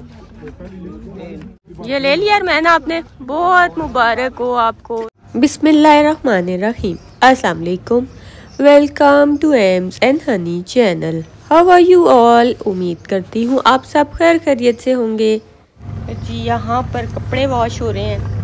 ये ले लिया मैंने, आपने बहुत मुबारक हो आपको। बिस्मिल्लाहिर्रहमानिर्रहीम। अस्सलाम वालेकुम, welcome to Ems and Honey channel. How are you all? उम्मीद करती हूँ आप सब खैर खैरियत से होंगे। जी यहाँ पर कपड़े वॉश हो रहे हैं।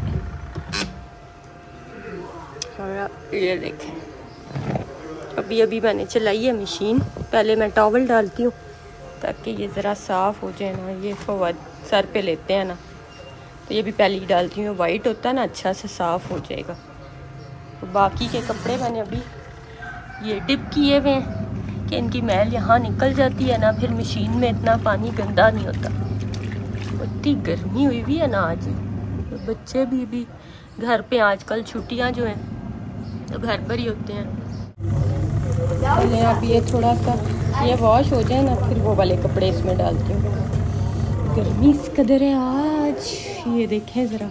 ये देखें, अभी अभी मैंने चलाई है मशीन। पहले मैं टॉवल डालती हूँ ताकि ये ज़रा साफ़ हो जाए ना। ये इसको सर पे लेते हैं ना, तो ये भी पहले ही डालती हूँ। वाइट होता है ना, अच्छा से साफ़ हो जाएगा। तो बाकी के कपड़े मैंने अभी ये डिप किए हुए हैं कि इनकी मैल यहाँ निकल जाती है ना, फिर मशीन में इतना पानी गंदा नहीं होता। इतनी गर्मी हुई हुई है ना आज, तो बच्चे भी घर पे आजकल छुट्टियाँ जो हैं तो घर पर ही होते हैं। पहले अब ये थोड़ा सा ये वॉश हो जाए ना, फिर वो वाले कपड़े इसमें डालती हूँ। गर्मी इस कदर है आज, ये देखें ज़रा।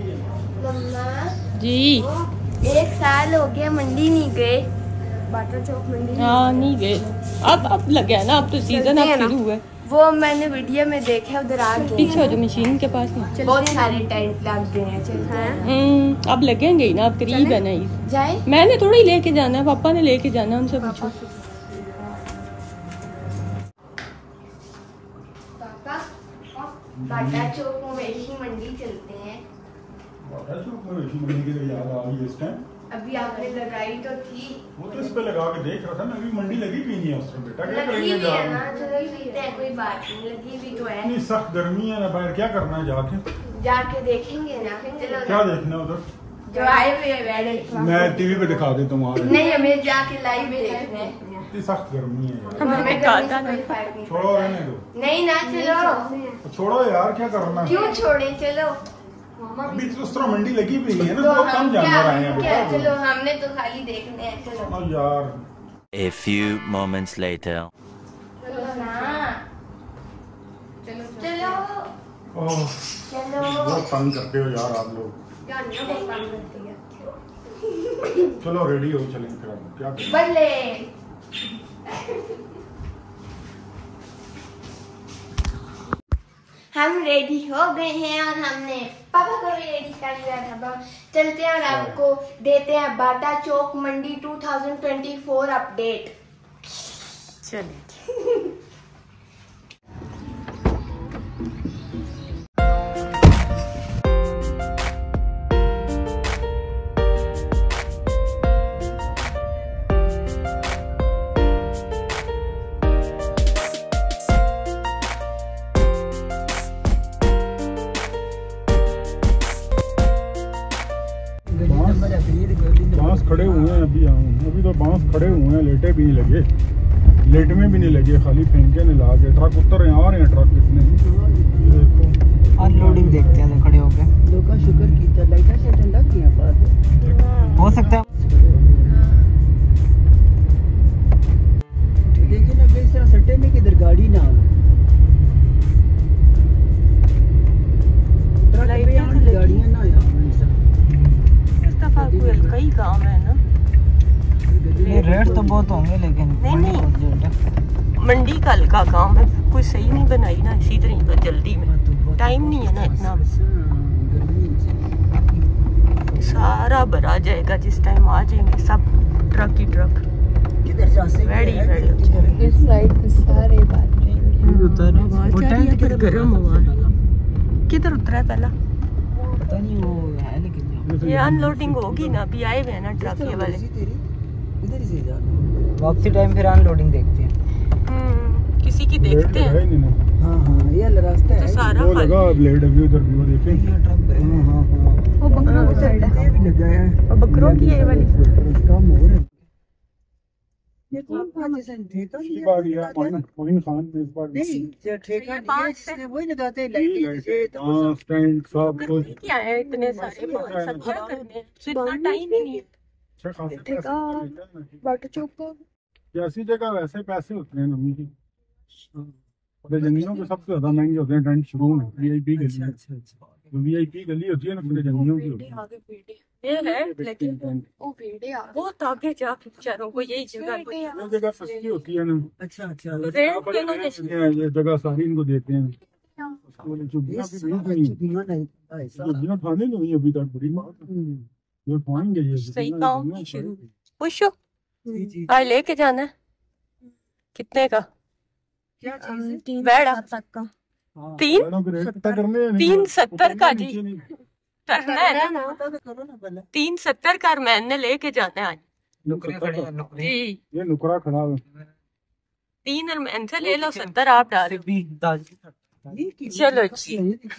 जी 1 साल हो गया मंडी नहीं गए, बाटा चौक मंडी। हाँ नहीं गए, अब लग गया ना, अब तो सीजन अब शुरू हुआ है। वो मैंने वीडियो में देखा, उधर आ गए पीछे जो मशीन के पास में बहुत सारे टेंट लग गए हैं। चलते हैं, अब लगेंगे ही ना, अब करीब है ना ही। जाए मैंने थोड़ी लेके जाना है, पापा ने लेके जाना है, उनसे पूछो। पापा बाटा चौक मवेशी मंडी चलते हैं। बाटा चौक मवेशी मंडी की तो याद आ रही है इस टाइम। अभी आपने लगाई तो थी, वो तो इस पे लगा के देख रहा था ना। अभी मंडी लगी भी नहीं है उस टाइम। बेटा क्या लगी करेंगे भी है जाके? ना, चलो चलते हैं, कोई बात नहीं, लगी भी तो है। इतनी सख्त गर्मी है ना बाहर, क्या करना है जाके? जाके देखेंगे ना, चलो क्या देखना है उधर? जो आए हुए हैं बैठे। मैं टीवी पे दिखा देता हूँ। नहीं, हमें जाके लाइव देखना है। इतनी सख्त गर्मी है यार। हमें गर्मी से कोई फर्क नहीं। छोड़ो, रहने दो। नहीं ना, चलो छोड़ो यार, क्या करना है? क्यों छोड़े, चलो। अभी तो उस तरह मंडी लगी भी नहीं है ना, तो तो हम कम क्या, जानवर आए हैं क्या, बेटा। चलो हमने तो खाली देखने हैं, चलो। हाँ यार, A few moments later. चलो ना, चलो चलो ओह, चलो। बहुत तंग करते हो यार आप लोग। क्या नहीं, बहुत काम करती है। चलो रेडी हो, चलेंगे फिर। अब क्या करें? बल्ले हम रेडी हो गए हैं और हमने पापा को भी रेडी कर लिया था। चलते हैं और आपको देते हैं बाटा चौक मंडी 2024 अपडेट। चलिए बांस खड़े हुए हैं अभी। अभी तो बांस खड़े हुए हैं, लेटे भी नहीं लगे, लेट में भी नहीं लगे, खाली फेंके ने ला के। ट्रक उतर रहे हैं, आ रहे हैं ट्रक कितने। देखो अनलोडिंग देखते हैं खड़े होके। लोग का शुक्र कीता लाइटा से ठंडा किया बात हो सकता है। देखिए ना इस तरह सट्टे में किधर गाड़ी ना हो, ट्रक पे आने गाड़ियां ना आया। कई काम है ना, ये रेट तो बहुत होंगे लेकिन नहीं मंडी का हल्का काम है, कोई सही नहीं बनाई ना, इसी तरह पर जल्दी में टाइम नहीं है ना इतना। सारा भरा जाएगा जिस टाइम आ जाएंगे सब ट्रक ही ट्रक। किधर जा से रेडी इस साइड पे सारे बात गर्म हुआ। किधर उतरा है पहला? पता नहीं वो है, लेकिन ये अनलोडिंग होगी ना, अभी आए हुए हैं ना ट्रक ये वाले। इधर से जाना वापसी टाइम, फिर अनलोडिंग देखते हैं। किसी की देखते हैं। हाँ हाँ, ये रास्ता है तो सारा वो लगा ब्लेड अभी उधर भी, वो देखें। ये ट्रक भरे हैं। हाँ हाँ, वो बकरों की साइड है, ये भी लगा है। और बकरों की ये वाली काम हो रहा है। ये कौन पांच जैसे ठेका इस बार ये मोइन खान ने इस बार नहीं, जो ठेका ये पांच से वही लगाते हैं लाइट से। हाँ स्टैंड सब कुछ। क्या है इतने सारे पाँच सब क्या करने हैं? इतना टाइम ही नहीं है। अच्छा खासा पैसा बाटा चौक का जैसी जगह वैसे पैसे होते हैं नमी की। और जंगलियों के सबसे ज्यादा महंगे होते हैं टेंट शुरू में। वीआईपी गली, वीआईपी गली होती है ना, पूरे जंगलियों की होती है। ये है लेकिन ओ भेड़े आ बहुत आगे जाके बेचारों को यही जगह ये जगह सस्ती होती है ना। अच्छा अच्छा, रेंट के लोग ये जगह सारी इनको देते हैं। उसको चुगियां भी नहीं, चुगियां खाने नहीं अभी तक, बड़ी बात है। ये खाएंगे ये सही काम की शुरू पूछो आज लेके जाना है कितने का? क्या चीज है? बैड़ा तक का 370 का जी करना है ना, करो ना पहले। 370 का मैंने लेके जाना है आज नुकरे खड़े हैं, नुकरे। जी। ये नुकरा खड़ा है। 3 मैन से ले लो 70 आप डाल चलो जी।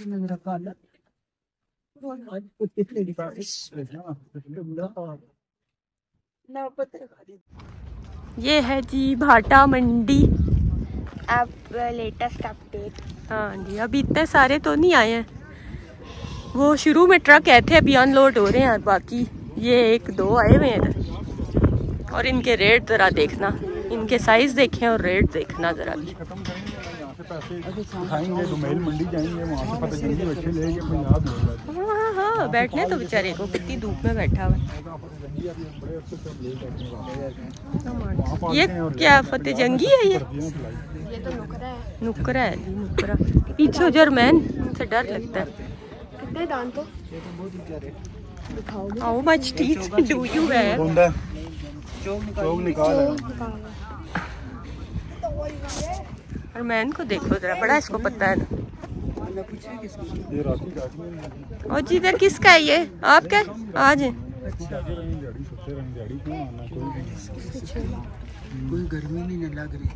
ये है जी भाटा मंडी। अब लेटेस्ट अपडेट। हाँ जी अभी इतने सारे तो नहीं आए हैं, वो शुरू में ट्रक आए थे अभी अनलोड हो रहे हैं, और बाकी ये 1-2 आए हुए हैं इधर। और इनके रेट जरा देखना, इनके साइज देखें और रेट देखना जरा। खत्म करेंगे यहाँ से पैसे उठाएंगे, डोमेल मंडी जाएंगे, वहाँ से पता जल्दी बच्चे लेके पंजाब ले जाएंगे। हाँ बैठने तो बेचारे को कितनी धूप में बैठा हुआ। ये क्या फतेह जंगी है? ये तो नुकरा है। नुकरा है जी, नुकरा पीछे जर्मैन से डर लगता है। कितने दान तो how much teeth do you have? चौक निकाल। और मैन को देखो जरा, बड़ा इसको पता है ना। ये राशि काटनी और जी इधर किसका है ये? आपका? आज कोई गर्मी नहीं लग रही।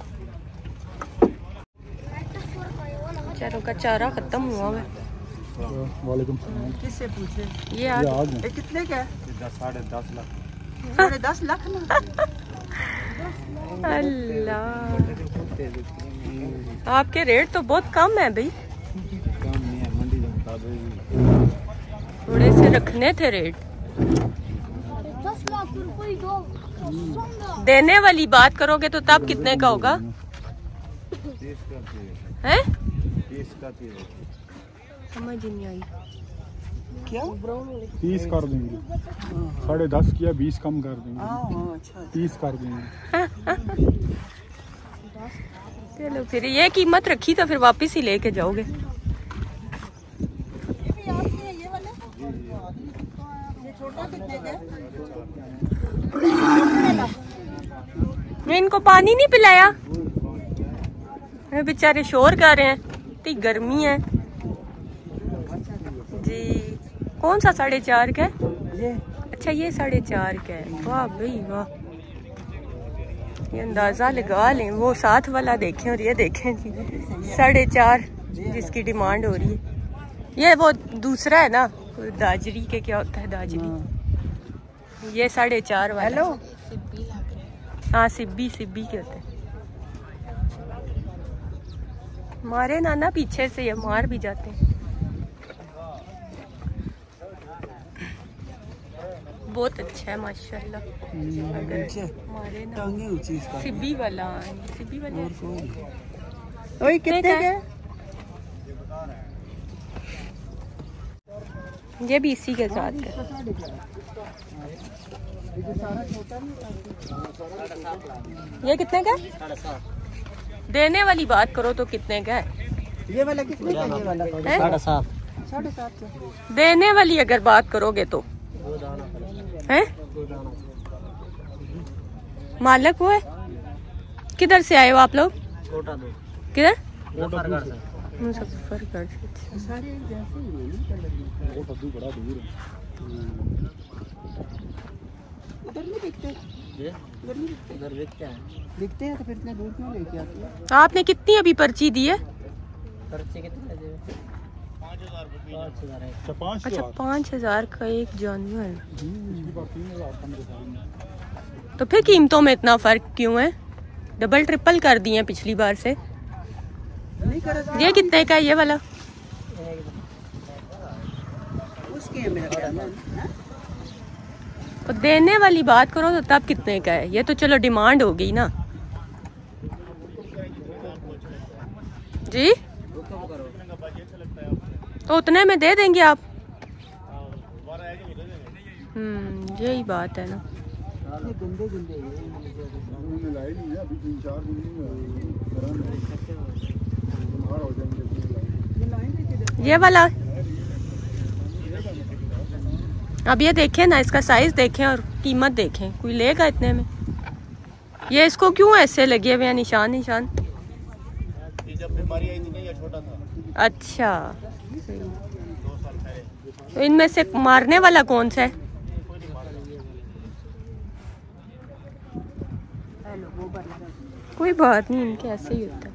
चारों का चारा खत्म हुआ है। वालेकुम सलाम। किससे पूछे? ये आज ये कितने का है? 10.5 लाख। 10.5 लाख ना। अल्लाह आपके रेट तो बहुत कम है भाई, काम नहीं है मंडी के मुताबिक। थोड़े से रखने थे रेट। 10 लाख रुपए दो। देने वाली बात करोगे तो तब कितने का होगा? हैं? समझ नहीं आई। क्या? 30 कर देंगे। 10.5 किया, 20 कम कर देंगे। अच्छा 30 कर देंगे। चलो फिर ये कीमत रखी तो फिर वापस ही लेके जाओगे। मैं इनको पानी नहीं पिलाया, बेचारे शोर कर रहे हैं, इतनी गर्मी है जी। कौन सा 4.5 का है? अच्छा ये 4.5 का है। वाह भाई वाह, ये अंदाजा लगा लें। वो साथ वाला देखें और ये देखें जी 4.5 जिसकी डिमांड हो रही है। ये वो दूसरा है ना दाजरी के, क्या होता है दाजरी, ये 4.5 वाला। हाँ सिब्बी के होते हैं। मारे ना पीछे से, ये मार भी जाते हैं। बहुत अच्छा है माशाल्लाह। मारे ना सिब्बी वाला, सिब्बी वाला। ओए कितने का? ये भी इसी के साथ है। ये कितने का? देने वाली बात करो तो कितने का है? ये वाला कितने का? ये वाला 7.5। देने वाली अगर बात करोगे तो है? मालक वो है? किधर से आए हो आप लोग? किधर? मुजफ्फरगढ़ से। उधर नहीं बिकते? उधर बिकते हैं तो फिर इतने दूर क्यों लेके आते हैं? आपने कितनी अभी पर्ची दी है? पर्ची कितनी लगे? 5,000। अच्छा 5,000 का एक जानवर। तो फिर कीमतों में इतना फर्क क्यों है? डबल ट्रिपल कर दिए पिछली बार से। नहीं कर। ये कितने का है ये वाला? उसकी है मेरे पास। तो देने वाली बात करो तो तब कितने का है? ये तो चलो डिमांड हो गई ना जी। तो उतने में दे देंगे आप? यही बात है ना। बाहर हो जाएंगे। ये वाला अब ये देखें ना, इसका साइज देखें और कीमत देखें, कोई लेगा इतने में? ये इसको क्यों ऐसे लगे हुए हैं निशान निशान? जब बीमारी आई थी ना, ये छोटा था। अच्छा, तो इनमें से मारने वाला कौन सा है? कोई बात नहीं, इनके ऐसे ही होता है।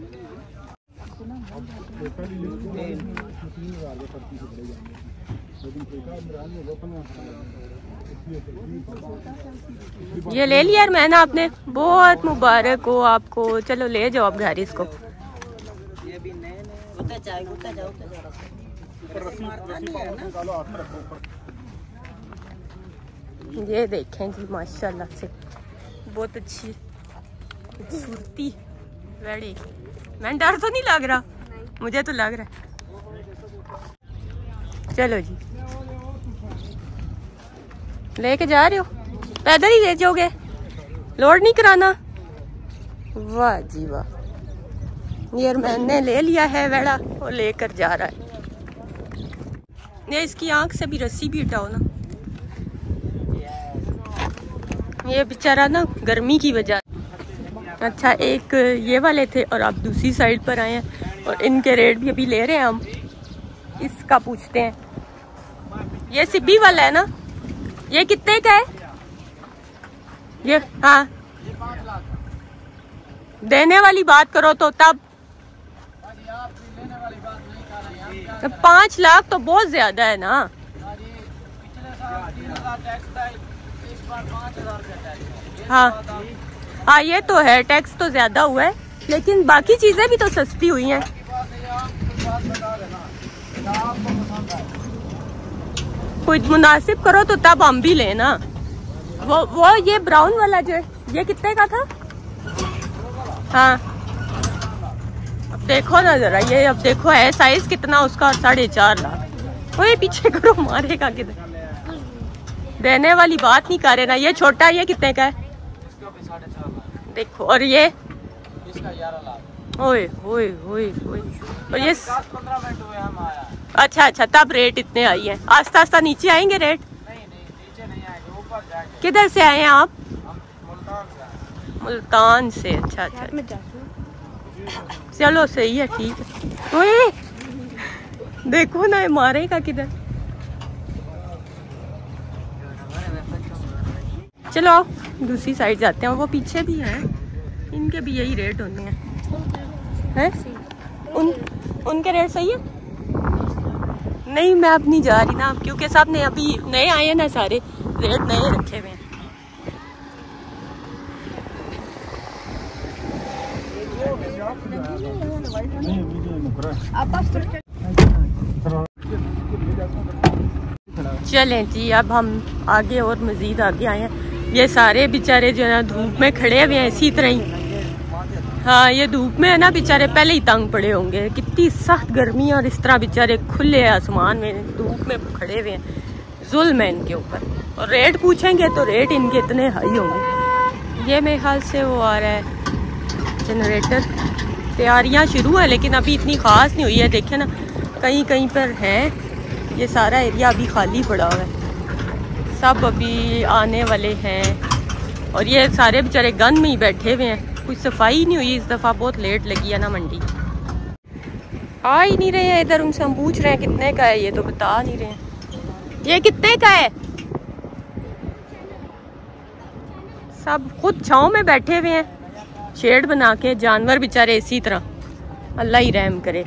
ये ले लिया यार मैंने, आपने बहुत मुबारक हो आपको। चलो ले जाओ आप घर इसको। ये देखें जी माशाल्लाह से बहुत अच्छी खूबसूरती वेड़ी। मैं डर तो नहीं लग रहा? मुझे तो लग रहा है। चलो जी, लेके जा रहे हो? पैदल ही ले जाओगे? लोड नहीं कराना? वाह जी वाह, यार मैंने ले लिया है वेड़ा और लेकर जा रहा है। ये इसकी आंख से भी रस्सी भी हटाओ ना, ये बेचारा ना गर्मी की वजह। अच्छा, एक ये वाले थे और आप दूसरी साइड पर आए हैं और इनके रेट भी अभी ले रहे हैं हम। इसका पूछते हैं, ये सिब्बी वाला है ना, ये कितने का है ये? हाँ, देने वाली बात करो तो तब 5 लाख तो बहुत ज्यादा है ना। हाँ हाँ, ये तो है, टैक्स तो ज्यादा हुआ है, लेकिन बाकी चीजें भी तो सस्ती हुई हैं। कुछ मुनासिब करो तो तब हम भी लेना। वो ये ब्राउन वाला जो है, ये कितने का था? हाँ, अब देखो ना जरा, ये अब देखो है साइज कितना उसका, 4.5 लाख। वो ये पीछे करो, मारेगा किधर? देने वाली बात नहीं कर रहे ना। ये छोटा, ये कितने का है देखो? और ये इसका 11 लाख। ओए ओए ओए ओए, और ये 10-15 मिनट हुए हम आया। अच्छा अच्छा, तब रेट इतने आई है। आस्ता आस्ता नीचे आएंगे रेट? नहीं, नीचे नहीं आएंगे, ऊपर जाएंगे। किधर से आए हैं आप? हम मुल्तान से आए। मुल्तान से? अच्छा अच्छा, चलो सही है, ठीक है। ओए देखो ना, मारेगा किधर? चलो दूसरी साइड जाते हैं। वो पीछे भी हैं, इनके भी यही रेट होते हैं। उनके रेट सही है? नहीं, मैं अब नहीं जा रही ना, क्योंकि सब ने अभी नए आए हैं ना, सारे रेट नए रखे हुए हैं। चलें जी, अब हम आगे और मजीद आगे आए हैं। ये सारे बेचारे जो है ना धूप में खड़े हुए हैं इसी तरह ही। हाँ, ये धूप में है ना बेचारे पहले ही तंग पड़े होंगे, कितनी सख्त गर्मी, और इस तरह बेचारे खुले आसमान में धूप में खड़े हुए हैं। जुल्म है इनके ऊपर। और रेट पूछेंगे तो रेट इनके इतने हाई होंगे। ये मेरे ख्याल से वो आ रहा है जनरेटर। तैयारियां शुरू है लेकिन अभी इतनी ख़ास नहीं हुई है। देखे ना, कहीं कहीं पर है, ये सारा एरिया अभी खाली पड़ा हुआ है, सब अभी आने वाले हैं। और ये सारे बेचारे गन में ही बैठे हुए हैं, कुछ सफाई नहीं हुई इस दफ़ा, बहुत लेट लगी है ना मंडी। आ ही नहीं रहे हैं इधर, उनसे हम पूछ रहे हैं कितने का है, ये तो बता नहीं रहे हैं। ये कितने का है? सब खुद छाँव में बैठे हुए हैं, शेड बना के। जानवर बेचारे इसी तरह, अल्लाह ही रहम करे।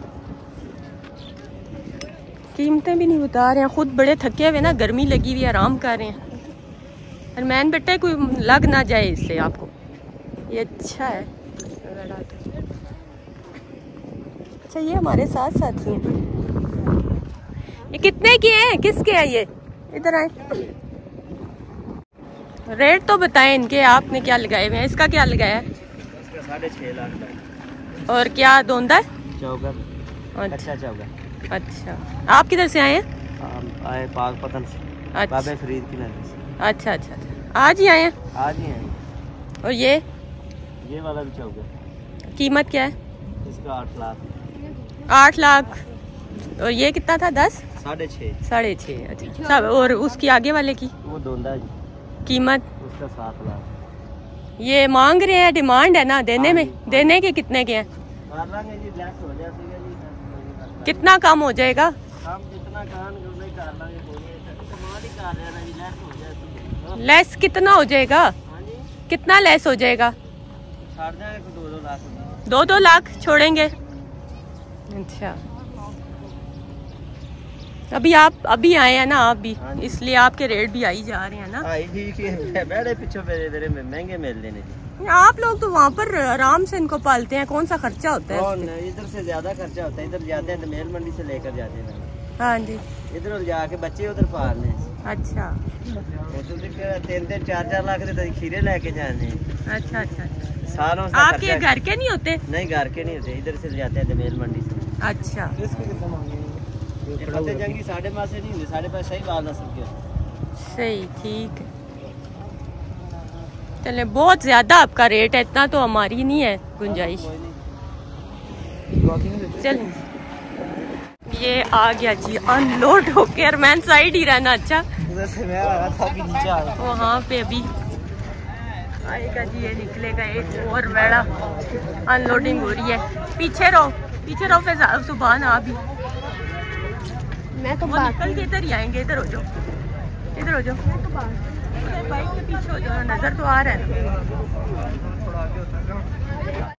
कीमतें भी नहीं बता रहे हैं, खुद बड़े थके हुए ना, गर्मी लगी हुई, आराम कर रहे हैं। और मैन बेटा कोई लग ना जाए इससे आपको। ये अच्छा है। अच्छा, ये हमारे साथ साथी हैं। ये कितने के हैं, किसके हैं ये? इधर आए, रेट तो बताएं इनके, आपने क्या लगाए हुए हैं? इसका क्या लगाया है? इसका 6.5 लाख का। और क्या दोंदा है? चौगर। अच्छा चौगर। अच्छा, आप किधर से आए हैं? हम आए पाकपतन से, अच्छा बाबे फरीद की नजर से। अच्छा अच्छा अच्छा, आज ही आए हैं? आज ही हैं। और ये वाला भी चौगर। कीमत क्या है? इसका 8 लाख। 8 लाख। और ये कितना था? 10? 6.5। 6.5। अच्छा सब। और उसकी आगे वाले की वो दोंदा जी, कीमत? उसका 7 लाख। ये मांग रहे हैं, डिमांड है ना देने में? देने के कितने के हैं? कर लांगे जी, लेस हो जाएगा जी। कितना कम हो जाएगा? हम जितना कान नहीं कर लांगे, कमाल ही कर रहे हैं ना जी, लेस हो जाएगा। लेस कितना हो जाएगा? हाँ जी, कितना लेस हो जाएगा? छाड़ देंगे तो 2-2 लाख। 2-2 लाख छोड़ेंगे? अच्छा अभी आप अभी आए हैं ना आप भी, इसलिए आपके रेट भी आई जा रहे हैं ना। हाँ ठीक है, बैठे पीछे मेरे महंगे मिल लेने जी। आप लोग तो वहाँ पर आराम से इनको पालते हैं, कौन सा खर्चा होता है? इधर से ज्यादा खर्चा होता है, इधर जाते हैं तो मेल मंडी से लेकर जाते हैं। हाँ जी, इधर जाके बच्चे उधर पालने। अच्छा 3-3, 4-4 लाख के खीरे लेके जाने। अच्छा अच्छा। सालों से आपके घर के नहीं होते? नहीं, घर के नहीं होते, इधर से जाते हैं मेल मंडी से। अच्छा फतेह जंगी 5.5 से नहीं होते, 5.5 सही बाल नस्ल के। सही, ठीक है। चले, बहुत ज्यादा आपका रेट है, इतना तो हमारी नहीं है गुंजाइश। चल ये आ गया जी अनलोड होके, और मैन साइड ही रहना। अच्छा उधर से मैं आ रहा था, अभी नीचे आ रहा। वहाँ पे अभी आएगा जी, ये निकलेगा एक और बेड़ा। अनलोडिंग हो रही है। पीछे रहो फिर सुबह ना अभी मैं तो वो निकल के इधर ही आएंगे। इधर हो जाओ, इधर हो जाओ, बाइक के पीछे हो जाओ, नजर तो आ रहा है ना।